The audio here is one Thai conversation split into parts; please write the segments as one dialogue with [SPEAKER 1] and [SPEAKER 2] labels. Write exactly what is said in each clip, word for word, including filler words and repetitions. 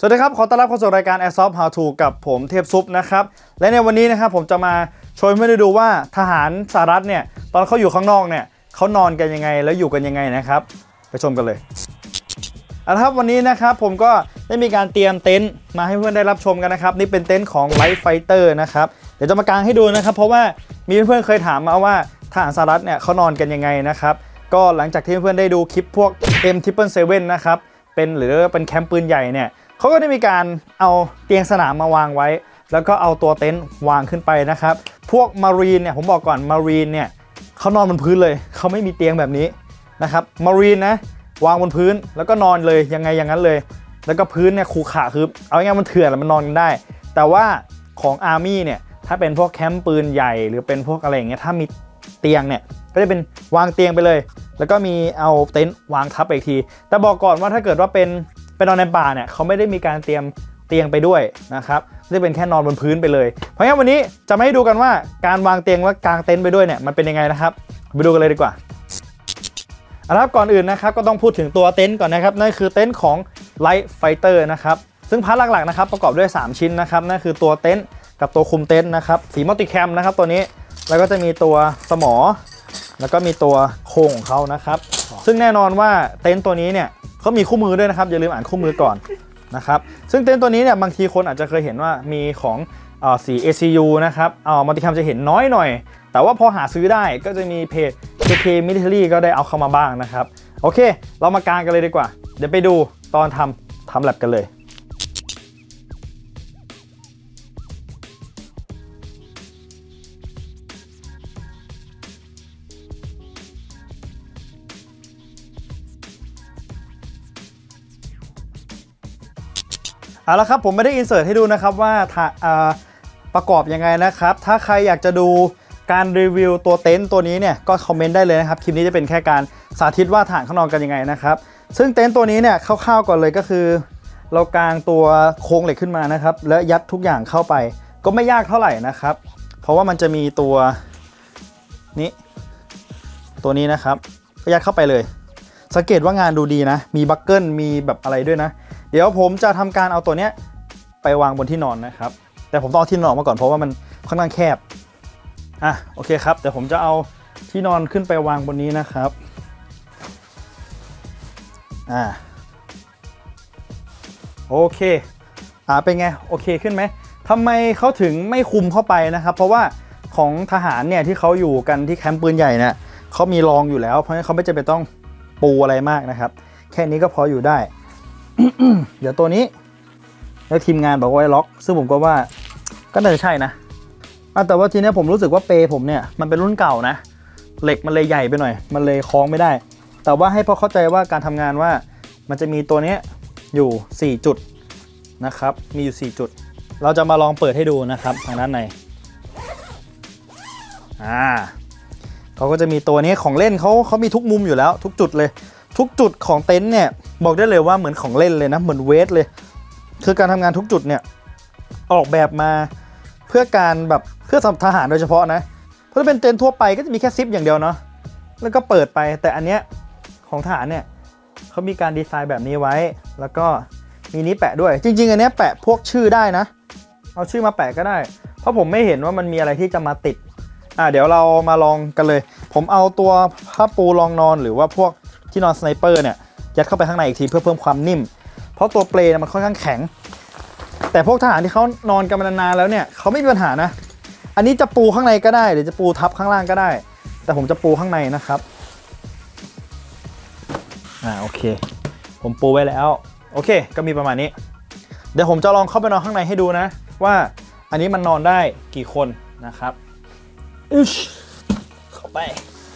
[SPEAKER 1] สวัสดีครับขอต้อนรับเข้าสู่รายการ Airsoft How To กับผมเทพซุปนะครับและในวันนี้นะครับผมจะมาโชว์ให้ดูว่าทหารสหรัฐเนี่ยตอนเขาอยู่ข้างนอกเนี่ยเขานอนกันยังไงแล้วอยู่กันยังไงนะครับไปชมกันเลยเอาละครับวันนี้นะครับผมก็ได้มีการเตรียมเต็นท์มาให้เพื่อนได้รับชมกันนะครับนี่เป็นเต็นท์ของ Light Fighter นะครับเดี๋ยวจะมากางให้ดูนะครับเพราะว่ามีเพื่อนๆเคยถามมาว่าทหารสหรัฐเนี่ยเขานอนกันยังไงนะครับก็หลังจากที่เพื่อนๆได้ดูคลิปพวก เอ็ม เจ็ด เจ็ด เจ็ด นะครับเป็นหรือเป็นแคมป์ปืนใหญ่เนี่ยเขาก็ได้มีการเอาเตียงสนามมาวางไว้แล้วก็เอาตัวเต็นท์วางขึ้นไปนะครับพวกมารีนเนี่ยผมบอกก่อนมารีนเนี่ยเขานอนบนพื้นเลยเขาไม่มีเตียงแบบนี้นะครับมารีนนะวางบนพื้นแล้วก็นอนเลยยังไงอย่างนั้นเลยแล้วก็พื้นเนี่ยขูขาคือเอาง่ายๆมันเถื่อนแล้วมันนอนกันได้แต่ว่าของอาร์มี่เนี่ยถ้าเป็นพวกแคมป์ปืนใหญ่หรือเป็นพวกอะไรอย่างเงี้ยถ้ามีเตียงเนี่ยก็จะเป็นวางเตียงไปเลยแล้วก็มีเอาเต็นท์วางทับไปอีกทีแต่บอกก่อนว่าถ้าเกิดว่าเป็นไปนอนในป่าเนี่ยเขาไม่ได้มีการเตรียมเตียงไปด้วยนะครับจะเป็นแค่นอนบนพื้นไปเลยเพราะงั้นวันนี้จะมาให้ดูกันว่าการวางเตียงและกางเต็นท์ไปด้วยเนี่ยมันเป็นยังไงนะครับไปดูกันเลยดีกว่าเอาละครับก่อนอื่นนะครับก็ต้องพูดถึงตัวเต็นท์ก่อนนะครับนั่นคือเต็นท์ของ Light Fighter นะครับซึ่งพาร์ทหลักๆนะครับประกอบด้วยสามชิ้นนะครับนั่นคือตัวเต็นท์กับตัวคุมเต็นท์นะครับสีมัลติแคมนะครับตัวนี้แล้วก็จะมีตัวสมอแล้วก็มีตัวโครงของเขานะครับซึ่งแน่นอนว่าเต็นท์ตัวนี้เนี่ยเขามีคู่มือด้วยนะครับอย่าลืมอ่านคู่มือก่อนนะครับซึ่งเต็นท์ตัวนี้เนี่ยบางทีคนอาจจะเคยเห็นว่ามีของเอ่อสี เอ ซี ยู นะครับเอ่อมัลติแคมจะเห็นน้อยหน่อยแต่ว่าพอหาซื้อได้ก็จะมีเพจ เค เค Military ก็ได้เอาเข้ามาบ้างนะครับโอเคเรามากางกันเลยดีกว่าเดี๋ยวไปดูตอนทำทำแลบกันเลยเอาละครับผมไม่ได้อินเสิร์ตให้ดูนะครับว่าประกอบยังไงนะครับถ้าใครอยากจะดูการรีวิวตัวเต็นท์ตัวนี้เนี่ยก็คอมเมนต์ได้เลยนะครับคลิปนี้จะเป็นแค่การสาธิตว่าทหารเขานอนกันยังไงนะครับซึ่งเต็นท์ตัวนี้เนี่ยคร่าวๆก่อนเลยก็คือเรากางตัวโครงเหล็กขึ้นมานะครับแล้วยัดทุกอย่างเข้าไปก็ไม่ยากเท่าไหร่นะครับเพราะว่ามันจะมีตัวนี้ตัวนี้นะครับก็ยัดเข้าไปเลยสังเกตว่างานดูดีนะมีบัคเกิลมีแบบอะไรด้วยนะเดี๋ยวผมจะทำการเอาตัวเนี้ยไปวางบนที่นอนนะครับแต่ผมต้องเอาที่นอนมาก่อนเพราะว่ามันค่อนข้างแคบอ่ะโอเคครับเดี๋ยวผมจะเอาที่นอนขึ้นไปวางบนนี้นะครับอ่าโอเคอ่าเป็นไงโอเคขึ้นไหมทำไมเขาถึงไม่คุมเข้าไปนะครับเพราะว่าของทหารเนี่ยที่เขาอยู่กันที่แคมป์ปืนใหญ่เนี่ยเขามีรองอยู่แล้วเพราะฉะนั้นเขาไม่จำเป็นต้องปูอะไรมากนะครับแค่นี้ก็พออยู่ได้ เดี๋ยวตัวนี้แล้วทีมงานบอกว่าไว้ล็อกซึ่งผมก็ว่าก็น่าจะใช่นะแต่ว่าทีนี้ผมรู้สึกว่าเปผมเนี่ยมันเป็นรุ่นเก่านะเหล็กมันเลยใหญ่ไปหน่อยมันเลยคล้องไม่ได้แต่ว่าให้พอเข้าใจว่าการทำงานว่ามันจะมีตัวนี้อยู่สี่จุดนะครับมีอยู่สี่จุดเราจะมาลองเปิดให้ดูนะครับทางด้านในอ่าเขาก็จะมีตัวนี้ของเล่นเขาเขามีทุกมุมอยู่แล้วทุกจุดเลยทุกจุดของเต็นท์เนี่ยบอกได้เลยว่าเหมือนของเล่นเลยนะเหมือนเวทเลยคือการทำงานทุกจุดเนี่ยออกแบบมาเพื่อการแบบเพื่อสำหรับทหารโดยเฉพาะนะเพราะถ้าเป็นเต็นท์ทั่วไปก็จะมีแค่ซิปอย่างเดียวเนาะแล้วก็เปิดไปแต่อันเนี้ยของทหารเนี่ยเขามีการดีไซน์แบบนี้ไว้แล้วก็มีนี้แปะด้วยจริงๆอันเนี้ยแปะพวกชื่อได้นะเอาชื่อมาแปะก็ได้เพราะผมไม่เห็นว่ามันมีอะไรที่จะมาติดอ่ะเดี๋ยวเรามาลองกันเลยผมเอาตัวผ้าปูรองนอนหรือว่าพวกที่นอนสไนเปอร์เนี่ยยัดเข้าไปข้างในอีกทีเพื่อเพิ่มความนิ่มเพราะตัวเปลเนี่ยมันค่อนข้างแข็งแต่พวกทหารที่เขานอนกันมานานแล้วเนี่ยเขาไม่มีปัญหานะอันนี้จะปูข้างในก็ได้หรือจะปูทับข้างล่างก็ได้แต่ผมจะปูข้างในนะครับอ่าโอเคผมปูไว้แล้วโอเคก็มีประมาณนี้เดี๋ยวผมจะลองเข้าไปนอนข้างในให้ดูนะว่าอันนี้มันนอนได้กี่คนนะครับอึชเข้าไป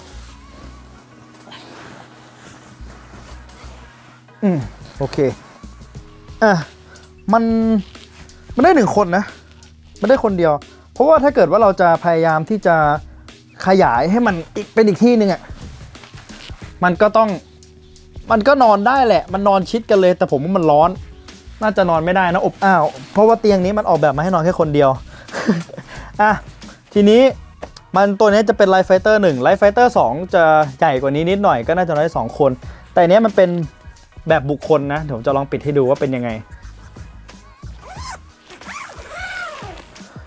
[SPEAKER 1] อืมโอเคอ่ะมันมันได้หนึ่งคนนะมันได้คนเดียวเพราะว่าถ้าเกิดว่าเราจะพยายามที่จะขยายให้มันอีกเป็นอีกที่หนึ่งอ่ะมันก็ต้องมันก็นอนได้แหละมันนอนชิดกันเลยแต่ผมว่ามันร้อนน่าจะนอนไม่ได้นะอบอ้าวเพราะว่าเตียงนี้มันออกแบบมาให้นอนแค่คนเดียว อ่ะทีนี้มันตัวนี้จะเป็น Light Fighter หนึ่ง Light Fighter สองจะใหญ่กว่านี้นิดหน่อยก็น่าจะได้สองคนแต่เนี้ยมันเป็นแบบบุคคลนะเดี๋ยวผมจะลองปิดให้ดูว่าเป็นยังไง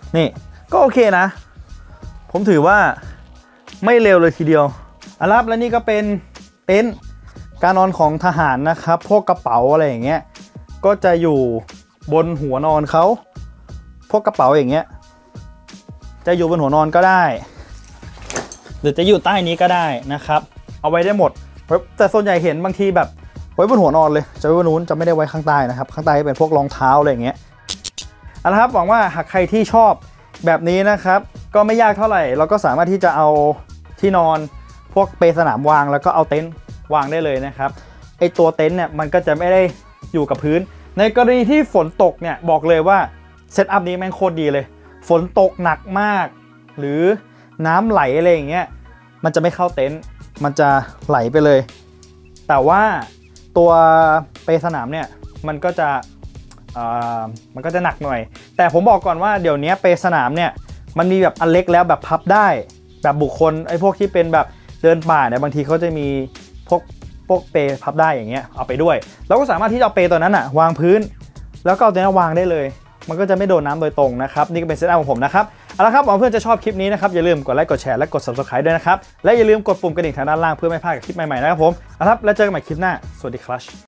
[SPEAKER 1] นี่ก็โอเคนะผมถือว่าไม่เร็วเลยทีเดียวอ่ะครับและนี่ก็เป็นเต็นท์การนอนของทหารนะครับพวกกระเป๋าอะไรอย่างเงี้ยก็จะอยู่บนหัวนอนเขาพวกกระเป๋าอย่างเงี้ยจะอยู่บนหัวนอนก็ได้หรือจะอยู่ใต้นี้ก็ได้นะครับเอาไว้ได้หมดแต่ส่วนใหญ่เห็นบางทีแบบไว้บนหัวนอนเลยจะไว้บนนู้นจะไม่ได้ไว้ข้างใต้นะครับข้างใต้เป็นพวกรองเท้าอะไรอย่างเงี้ยเอาละครับหวังว่าหากใครที่ชอบแบบนี้นะครับก็ไม่ยากเท่าไหร่เราก็สามารถที่จะเอาที่นอนพวกเปสนามวางแล้วก็เอาเต็นท์วางได้เลยนะครับไอตัวเต็นท์เนี่ยมันก็จะไม่ได้อยู่กับพื้นในกรณีที่ฝนตกเนี่ยบอกเลยว่าเซตอัพนี้แม่งโคตรดีเลยฝนตกหนักมากหรือน้ำไหลอะไรอย่างเงี้ยมันจะไม่เข้าเต็นท์มันจะไหลไปเลยแต่ว่าตัวเปสนามเนี่ยมันก็จะมันก็จะหนักหน่อยแต่ผมบอกก่อนว่าเดี๋ยวนี้เปสนามเนี่ยมันมีแบบอันเล็กแล้วแบบพับได้แบบบุคคลไอ้พวกที่เป็นแบบเดินป่าเนี่ยบางทีเขาจะมีพวกพวกเปพับได้อย่างเงี้ยเอาไปด้วยเราก็สามารถที่จะเอาเปตัวนั้นอะวางพื้นแล้วก็เอาตัวนั้นวางได้เลยมันก็จะไม่โดนน้ำโดยตรงนะครับนี่ก็เป็นเซตอัพของผมนะครับเอาละครับหวังเพื่อนจะชอบคลิปนี้นะครับอย่าลืมกดไลค์กดแชร์และกด ซับสไครบ์ ด้วยนะครับและอย่าลืมกดปุ่มกระดิ่งทางด้านล่างเพื่อไม่พลาดกับคลิปใหม่ๆนะครับผมเอาละครับแล้วเจอกันใหม่คลิปหน้าสวัสดีครับ